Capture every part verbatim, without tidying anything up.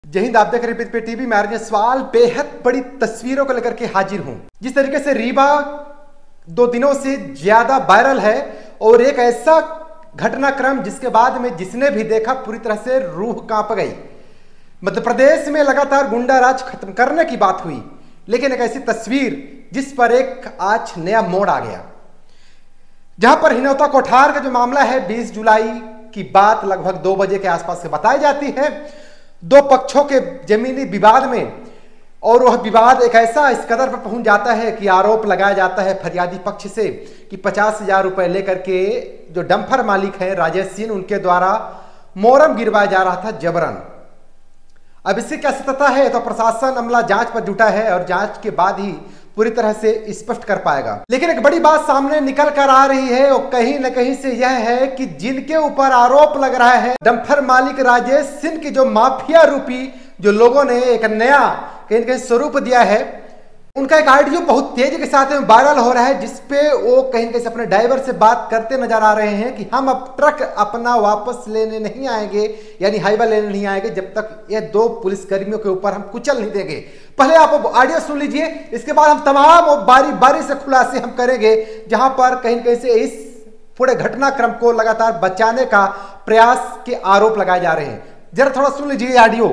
जय हिंद। आप देख रहे हैं टीवी में। आज सवाल बेहद बड़ी तस्वीरों को लेकर के हाजिर हूं। जिस तरीके से रीवा दो दिनों से ज्यादा वायरल है और एक ऐसा घटनाक्रम जिसके बाद में जिसने भी देखा पूरी तरह से रूह कांप गई। मध्य प्रदेश में लगातार गुंडा राज खत्म करने की बात हुई, लेकिन एक ऐसी तस्वीर जिस पर एक आज नया मोड़ आ गया, जहां पर हिनौता कोठार का जो मामला है बीस जुलाई की बात लगभग दो बजे के आसपास से बताई जाती है। दो पक्षों के जमीनी विवाद में, और वह विवाद एक ऐसा इस कदर पर पहुंच जाता है कि आरोप लगाया जाता है फरियादी पक्ष से कि पचास हजार रुपए लेकर के जो डंपर मालिक है राजेश सिंह, उनके द्वारा मोरम गिरवाया जा रहा था जबरन। अब इससे क्या सत्यता है तो प्रशासन अमला जांच पर जुटा है और जांच के बाद ही पूरी तरह से स्पष्ट कर पाएगा। लेकिन एक बड़ी बात सामने निकल कर आ रही है और कहीं न कहीं से यह है कि जिनके ऊपर आरोप लग रहा है डंपर मालिक राजेश सिंह की जो माफिया रूपी जो लोगों ने एक नया कहीं न कहीं स्वरूप दिया है, उनका एक ऑडियो बहुत तेजी के साथ में वायरल हो रहा है, जिसपे वो कहीं न कहीं अपने ड्राइवर से बात करते नजर आ रहे हैं कि हम अब ट्रक अपना वापस लेने नहीं आएंगे, यानी हाईवा लेने नहीं आएंगे जब तक ये दो पुलिसकर्मियों के ऊपर हम कुचल नहीं देंगे। पहले आप ऑडियो सुन लीजिए, इसके बाद हम तमाम बारी बारी से खुलासे हम करेंगे, जहां पर कहीं न कहीं से इस पूरे घटनाक्रम को लगातार बचाने का प्रयास के आरोप लगाए जा रहे हैं। जरा थोड़ा सुन लीजिए audio.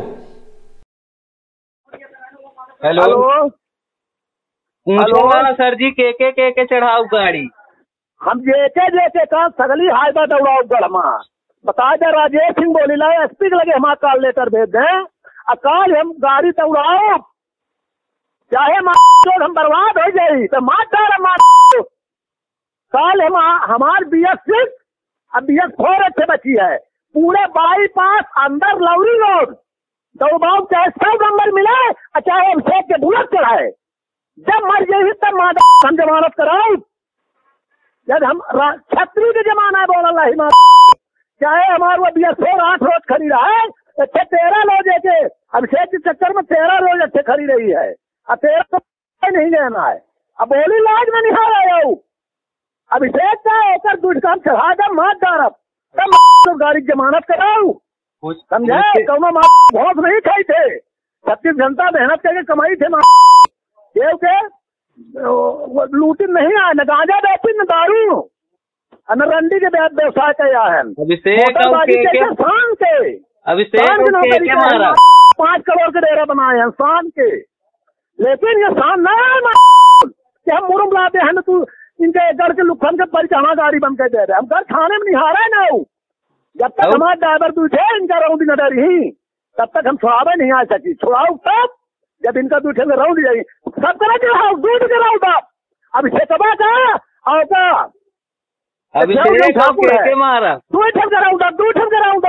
Hello hello sir ji, के के के के चढ़ाऊ गाड़ी हम जेके जेके का सगली हाईवा दौड़ाऊ गढ़मा बता दे। राजेश सिंह बोली ला एसपी के लगे हमारा कॉल लेटर भेज दे, अकाल हम गाड़ी दौड़ाओ, चाहे मार हम बर्बाद हो जाये तो मार डाल मार काल हम हमार बी एस सिक्स अब बी एस फोर अच्छे बची है, पूरे बाईपास अंदर लौरी रोड दौड़ाऊ, चाहे सौ नंबर मिले चाहे अभिषेक के बुलेट चढ़ाए, जब मर जाए तब मादा हम जमानत कराओ। जब हम छत्री के जमाना बोला ही चाहे हमारे वो बी एस फोर आठ रोज खड़ी रहा है, अच्छे तेरह रोज के अभिषेक के चक्कर में तेरह रोज अच्छे खड़ी रही है, और तेरह तो नहीं लेना है। अब बोली लाज में नहीं आ अभिषेक का होकर दुष्काम चढ़ा कर मार डारब तब तो गाड़ी जमानत कराऊ, समझे। कौनो बहुत नहीं खाई थे, छत्तीस घंटा मेहनत करके कमाई थे देव के, लूटी नहीं आए, न गांजा बेची न दारू न रंडी के व्यवसाय का है। शान के पांच करोड़ के डेरा बनाए हैं शान के, लेकिन ये शान न कि हम मुरुम लाते हैं तू इनके घर के लुखन के परिचाना गाड़ी बन के दे रहे, हम घर खाने में नहीं हारा ना। जब तक हमारे ड्राइवर दूसरे इनका रहूंगी नजर ही, तब तक हम छुड़ावे नहीं आ सकी। छुड़ाऊ तब जब इनका दूसरे में रहूंगी जाएगी, सब तरह के रहा दूध के रहू बाप अभिषेक का और का मारा दू ठन कराऊ दू ठन कराऊ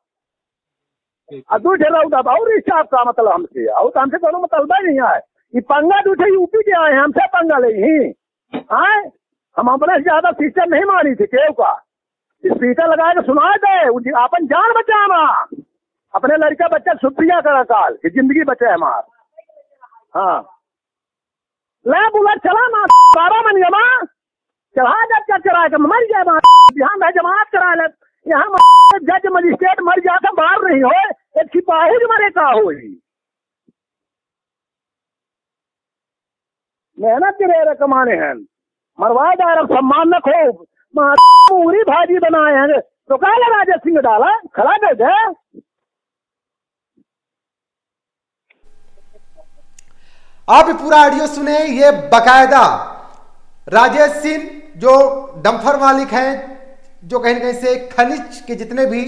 दू ठन रहू और इस का मतलब हमसे और तो हमसे दोनों मतलब नहीं आए। ये पंगा दूसरे यूपी के आए, हमसे पंगा ले ही आए। हम अपने ज्यादा सिस्टम नहीं मारी थी केव का, स्पीकर लगा के सुना दे अपन जान बचाना, अपने लड़का बच्चा सुप्रिया करा काल की जिंदगी बचे हमार। हाँ ले बुला चला माँ सारा मन गया माँ चढ़ा जब क्या करा के मर जाए माँ, यहाँ मैं जमानत करा ले, यहाँ जज मजिस्ट्रेट मर जाता बाहर नहीं हो, एक सिपाही जो मरे का हो। मेहनत के रहे कमाने हैं, मरवा जा रहा सम्मान न खो पूरी भाजी बनाए हैं तो कहा राजेश सिंह डाला खड़ा कर दे। आप पूरा ऑडियो सुने, ये बकायदा राजेश सिंह जो डंपर मालिक हैं, जो कहीं न कहीं से खनिज के जितने भी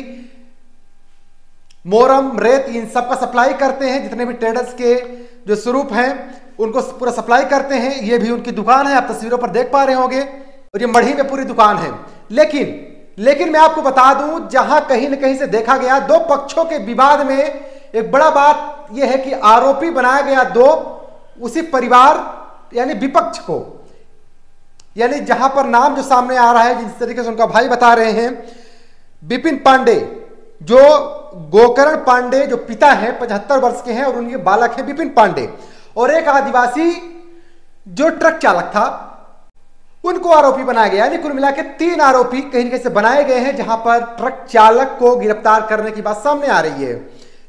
मोरम रेत इन सब का सप्लाई करते हैं, जितने भी ट्रेडर्स के जो स्वरूप हैं उनको पूरा सप्लाई करते हैं। ये भी उनकी दुकान है, आप तस्वीरों पर देख पा रहे होंगे, और ये मढ़ी में पूरी दुकान है। लेकिन लेकिन मैं आपको बता दूं, जहां कहीं न कहीं से देखा गया दो पक्षों के विवाद में एक बड़ा बात यह है कि आरोपी बनाया गया दो उसी परिवार यानी विपक्ष को, यानी जहां पर नाम जो सामने आ रहा है जिस तरीके से उनका भाई बता रहे हैं, विपिन पांडे जो गोकर्ण पांडे जो पिता हैं पचहत्तर वर्ष के हैं और उनके बालक हैं विपिन पांडे, और एक आदिवासी जो ट्रक चालक था उनको आरोपी बनाया गया। यानी कुल मिला के तीन आरोपी कहीं न कहीं से बनाए गए हैं, जहां पर ट्रक चालक को गिरफ्तार करने की बात सामने आ रही है।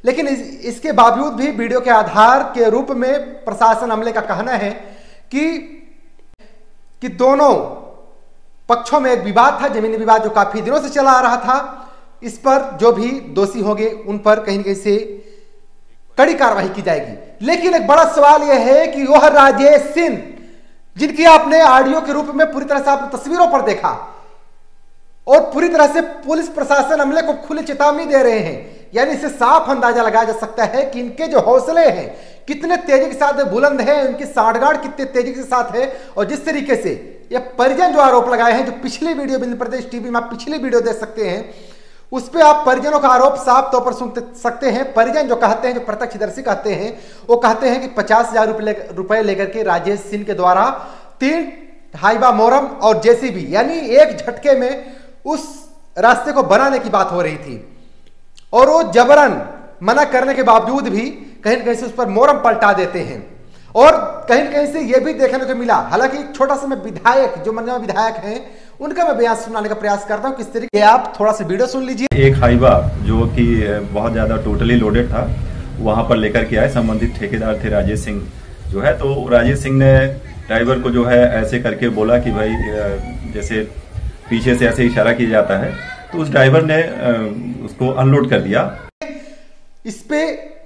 लेकिन इस, इसके बावजूद भी वीडियो के आधार के रूप में प्रशासन अमले का कहना है कि कि दोनों पक्षों में एक विवाद था, जमीनी विवाद जो काफी दिनों से चला आ रहा था। इस पर जो भी दोषी होंगे उन पर कहीं न कहीं से कड़ी कार्रवाई की जाएगी। लेकिन एक बड़ा सवाल यह है कि वह राजेश सिंह, जिनकी आपने ऑडियो के रूप में पूरी तरह से आपने तस्वीरों पर देखा और पूरी तरह से पुलिस प्रशासन अमले को खुली चेतावनी दे रहे हैं, यानी इससे साफ अंदाजा लगाया जा सकता है कि इनके जो हौसले हैं कितने तेजी के साथ बुलंद है, उनकी साठगांठ कितने तेजी के साथ है। और जिस तरीके से ये परिजन जो आरोप लगाए हैं, जो पिछली वीडियो बिंदु प्रदेश टीवी में आप पिछली वीडियो देख सकते हैं, उस पर आप परिजनों का आरोप साफ तौर पर सुन सकते हैं। परिजन जो कहते हैं, जो प्रत्यक्षदर्शी कहते हैं, वो कहते हैं कि पचास हजार रुपए लेकर के राजेश सिंह के द्वारा तीन हाइबा मोरम और जेसीबी यानी एक झटके में उस रास्ते को बनाने की बात हो रही थी और वो जबरन मना करने के बावजूद भी कहीं न कहीं से उस पर मोरम पलटा देते हैं। और कहीं न कहीं से यह भी देखने को मिला, हालांकि छोटा सा मैं विधायक जो माननीय विधायक हैं उनका मैं बयान सुनाने का प्रयास करता हूं किस तरीके। आप थोड़ा सा वीडियो सुन लीजिए। एक हाइबा जो कि बहुत ज्यादा टोटली लोडेड था वहां पर लेकर के आए, संबंधित ठेकेदार थे राजेश सिंह जो है। तो राजेश सिंह ने ड्राइवर को जो है ऐसे करके बोला कि भाई जैसे पीछे से ऐसे इशारा किया जाता है, तो उस ड्राइवर ने उसको अनलोड कर दिया। इस पे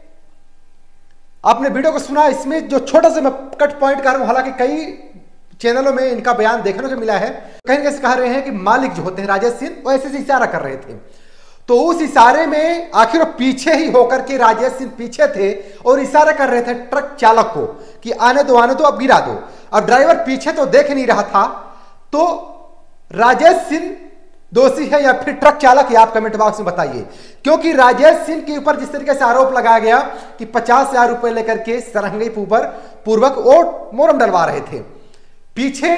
आपने वीडियो को सुना, इसमें जो छोटा सा मैं कट पॉइंट कर रहा हूं, हालांकि कई चैनलों में इनका बयान देखने को मिला है। कहीं कैसे कह रहे हैं कि मालिक जो होते हैं राजेश सिंह, वो ऐसे से इशारा कर रहे थे, तो उस इशारे में आखिर वो पीछे ही होकर के राजेश सिंह पीछे थे और इशारा कर रहे थे ट्रक चालक को कि आने दो आने दो, अब गिरा दो। अब ड्राइवर पीछे तो देख नहीं रहा था, तो राजेश सिंह दोषी है या फिर ट्रक चालक, या आप कमेंट बॉक्स में बताइए। क्योंकि राजेश सिंह के ऊपर जिस तरीके से आरोप लगाया गया कि पचास हजार रुपए लेकर के सरंगी पूर्वक वो मोरम डलवा रहे थे, पीछे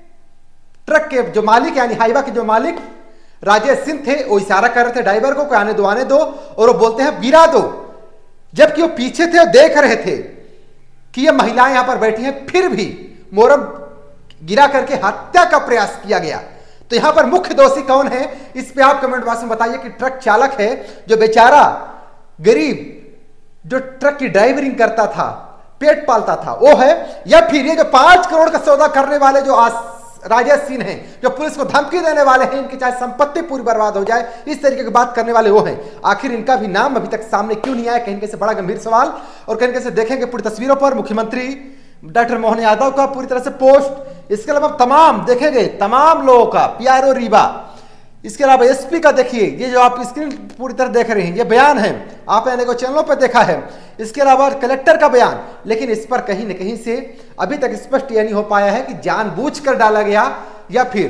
ट्रक के जो मालिक यानी हाइवा के जो मालिक राजेश सिंह थे, वो इशारा कर रहे थे ड्राइवर को आने दो आने दो, और वो बोलते हैं गिरा दो, जबकि वो पीछे थे और देख रहे थे कि ये महिलाएं यहां पर बैठी हैं, फिर भी मोरम गिरा करके हत्या का प्रयास किया गया। तो यहां पर मुख्य दोषी कौन है, इस पे आप कमेंट बॉक्स में बताइए कि ट्रक चालक है जो बेचारा गरीब जो ट्रक की ड्राइवरिंग करता था, पेट पालता था, वो है, या फिर ये जो पांच करोड़ का सौदा करने वाले जो आज राजेश सिंह हैं, जो पुलिस को धमकी देने वाले हैं, इनकी चाहे संपत्ति पूरी बर्बाद हो जाए, इस तरीके की बात करने वाले वो हैं। आखिर इनका भी नाम अभी तक सामने क्यों नहीं आया, कहीं कैसे बड़ा गंभीर सवाल। और कहीं कैसे देखेंगे पूरी तस्वीरों पर मुख्यमंत्री डॉक्टर मोहन यादव का पूरी तरह से पोस्ट, इसके अलावा तमाम देखेंगे तमाम लोगों का, पीआरओ रीवा, इसके अलावा एसपी का देखिए, ये जो आप स्क्रीन पूरी तरह देख रहे हैं ये बयान है, आपने अनेकों चैनलों पर देखा है, इसके अलावा कलेक्टर का बयान। लेकिन इस पर कहीं न कहीं से अभी तक स्पष्ट यह नहीं हो पाया है कि जानबूझकर डाला गया या फिर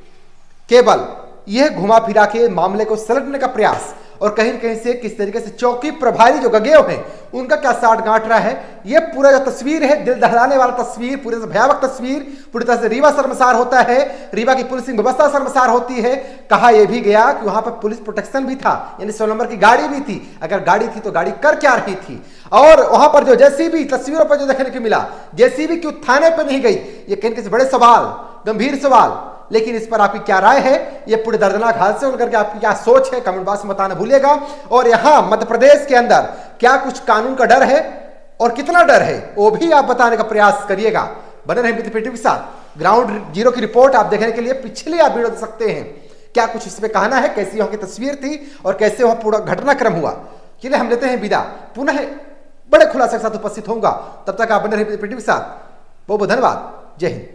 केवल यह घुमा फिरा के मामले को सलटने का प्रयास, और कहीं न कहीं से किस तरीके से चौकी प्रभारी जो गगेव हैं उनका क्या साठ गांठ रहा है। यह पूरा जो तस्वीर है, दिल दहलाने वाला तस्वीर, पूरी तरह से भयावह तस्वीर, पूरी तरह से रीवा शर्मसार होता है, रीवा की पुलिसिंग व्यवस्था शर्मसार होती है। कहा यह भी गया कि वहां पर पुलिस प्रोटेक्शन भी था, यानी सौ नंबर की गाड़ी भी थी। अगर गाड़ी थी तो गाड़ी कर क्या रही थी, और वहां पर जो जेसीबी तस्वीरों पर जो देखने को मिला, जेसीबी क्यों थाने पर नहीं गई, ये कहीं किसी बड़े सवाल, गंभीर सवाल। लेकिन इस पर आपकी क्या राय है, ये पूरे दर्दनाक हादसे को लेकर आपकी क्या सोच है, कमेंट बॉक्स में बताना भूलिएगा। और यहां मध्य प्रदेश के अंदर क्या कुछ कानून का डर है और कितना डर है, वो भी आप बताने का प्रयास करिएगा। बने रहे मित्र के साथ। ग्राउंड जीरो की रिपोर्ट आप देखने के लिए पिछले आप वीडियो देख सकते हैं, क्या कुछ इसमें कहना है, कैसी वहां की तस्वीर थी और कैसे वहां पूरा घटनाक्रम हुआ। चलिए हम लेते हैं विदा, पुनः बड़े खुलासे के साथ उपस्थित होऊंगा, तब तक आप बने रहे मित्र के साथ। बहुत बहुत धन्यवाद, जय हिंद।